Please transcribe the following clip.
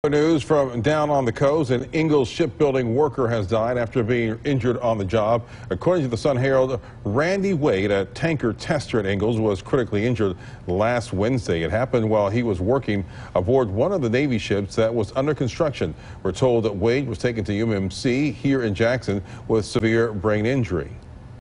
News from down on the coast. An Ingalls Shipbuilding worker has died after being injured on the job. According to the Sun Herald, Randy Wade, a tanker tester at Ingalls, was critically injured last Wednesday. It happened while he was working aboard one of the Navy ships that was under construction. We're told that Wade was taken to UMC here in Jackson with severe brain injury.